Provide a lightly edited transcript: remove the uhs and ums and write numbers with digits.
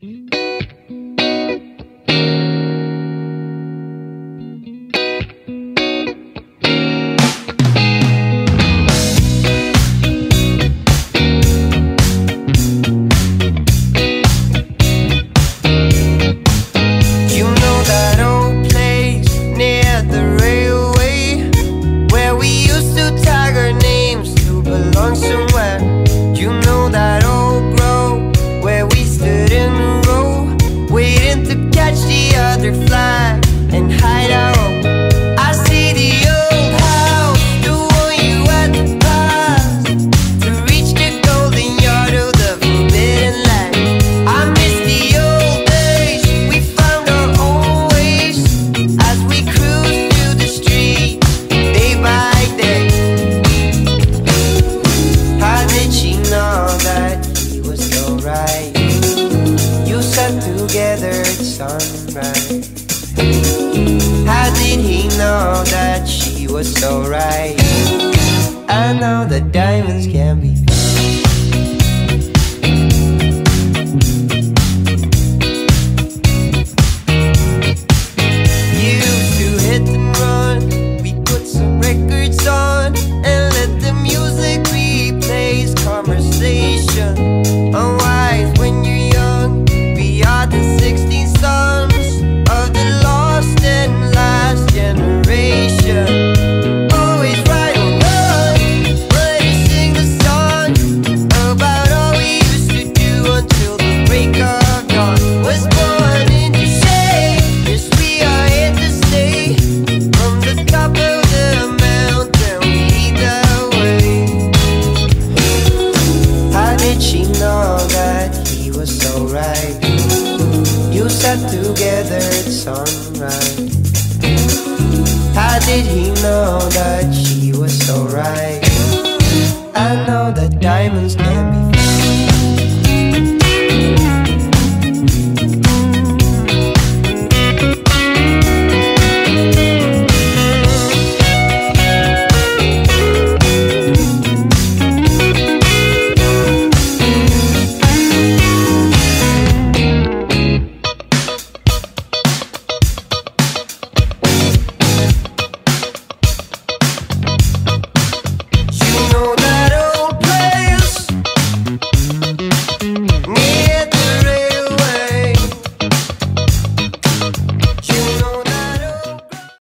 How did he know that she was so right? I know that diamonds can be used to hit and run. We put some records on and let the music replace conversation. Unwise when you're young, we are the 16 sons of the lost and last generation. Always right or wrong, but you sing the song about all we used to do until the break of dawn. Was born into shade, yes we are here to stay. From the top of the mountain we lead the way. How did she know that he was so right? You sat together at sunrise. How did he know that she was so right? I know that diamonds can be